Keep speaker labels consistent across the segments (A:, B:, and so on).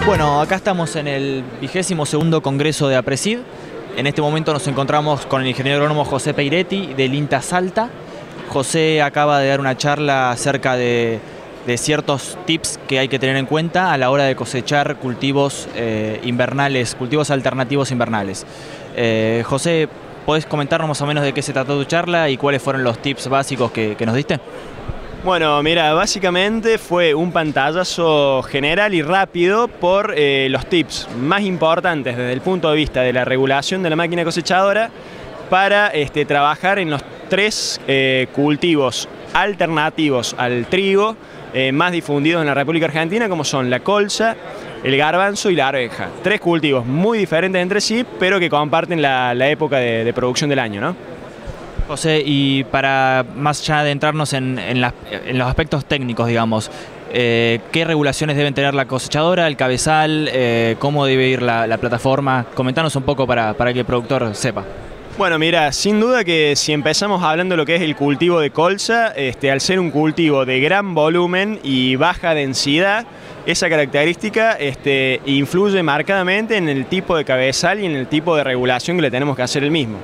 A: Bueno, acá estamos en el 22º Congreso de APRESID. En este momento nos encontramos con el ingeniero agrónomo José Peiretti del INTA Salta. José acaba de dar una charla acerca de ciertos tips que hay que tener en cuenta a la hora de cosechar cultivos invernales, cultivos alternativos invernales. José, ¿podés comentarnos más o menos de qué se trató tu charla y cuáles fueron los tips básicos que nos diste?
B: Bueno, mira, básicamente fue un pantallazo general y rápido por los tips más importantes desde el punto de vista de la regulación de la máquina cosechadora para trabajar en los tres cultivos alternativos al trigo más difundidos en la República Argentina, como son la colza, el garbanzo y la arveja. Tres cultivos muy diferentes entre sí, pero que comparten la época de producción del año, ¿no?
A: José, y para más allá de entrarnos en los aspectos técnicos, digamos, ¿qué regulaciones deben tener la cosechadora, el cabezal, cómo debe ir la plataforma? Comentanos un poco para que el productor sepa.
B: Bueno, mira, sin duda que si empezamos hablando de lo que es el cultivo de colza, al ser un cultivo de gran volumen y baja densidad, esa característica influye marcadamente en el tipo de cabezal y en el tipo de regulación que le tenemos que hacer el mismo.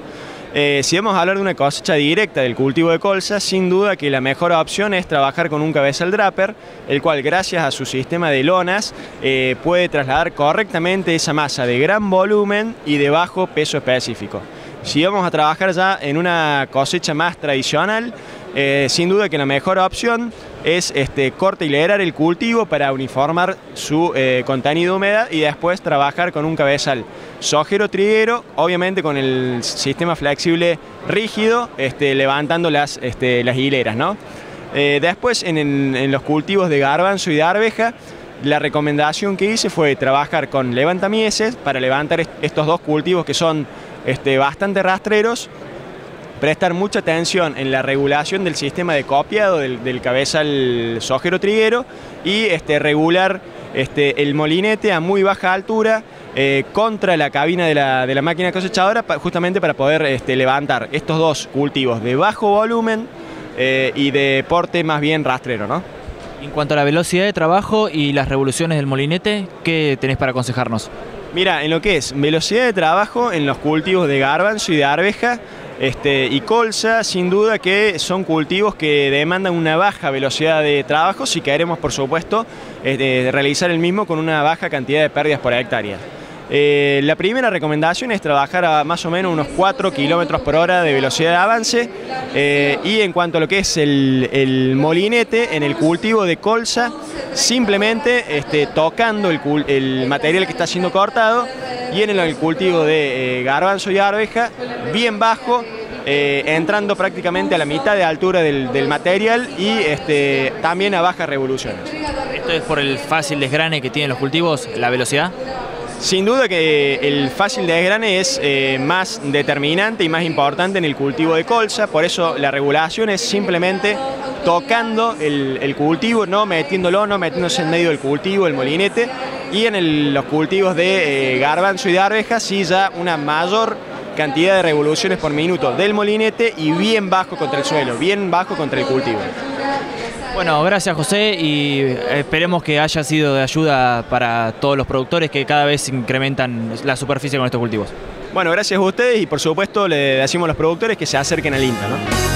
B: Si vamos a hablar de una cosecha directa del cultivo de colza, sin duda que la mejor opción es trabajar con un cabezal draper, el cual gracias a su sistema de lonas puede trasladar correctamente esa masa de gran volumen y de bajo peso específico. Si vamos a trabajar ya en una cosecha más tradicional, sin duda que la mejor opción es cortilerar el cultivo para uniformar su contenido de humedad y después trabajar con un cabezal sojero triguero, obviamente con el sistema flexible rígido, levantando las hileras, ¿no? Después en los cultivos de garbanzo y de arveja, la recomendación que hice fue trabajar con levantamieses para levantar estos dos cultivos que son bastante rastreros, prestar mucha atención en la regulación del sistema de copiado del cabezal sojero triguero y regular el molinete a muy baja altura contra la cabina de la máquina cosechadora, justamente para poder levantar estos dos cultivos de bajo volumen y de porte más bien rastrero, ¿no?
A: En cuanto a la velocidad de trabajo y las revoluciones del molinete, ¿qué tenés para aconsejarnos?
B: Mira, en lo que es velocidad de trabajo en los cultivos de garbanzo y de arveja y colza, sin duda que son cultivos que demandan una baja velocidad de trabajo si queremos, por supuesto, realizar el mismo con una baja cantidad de pérdidas por hectárea. La primera recomendación es trabajar a más o menos unos 4 km por hora de velocidad de avance y en cuanto a lo que es el molinete en el cultivo de colza, simplemente tocando el material que está siendo cortado, y en el cultivo de garbanzo y arveja bien bajo, entrando prácticamente a la mitad de altura del material y también a bajas revoluciones.
A: ¿Esto es por el fácil desgrane que tienen los cultivos, la velocidad?
B: Sin duda que el fácil desgrane es más determinante y más importante en el cultivo de colza, por eso la regulación es simplemente tocando el cultivo, no metiéndose en medio del cultivo, el molinete, y en los cultivos de garbanzo y de arveja sí ya una mayor cantidad de revoluciones por minuto del molinete y bien bajo contra el suelo, bien bajo contra el cultivo.
A: Bueno, gracias José, y esperemos que haya sido de ayuda para todos los productores que cada vez incrementan la superficie con estos cultivos.
B: Bueno, gracias a ustedes y por supuesto le decimos a los productores que se acerquen al INTA, ¿no?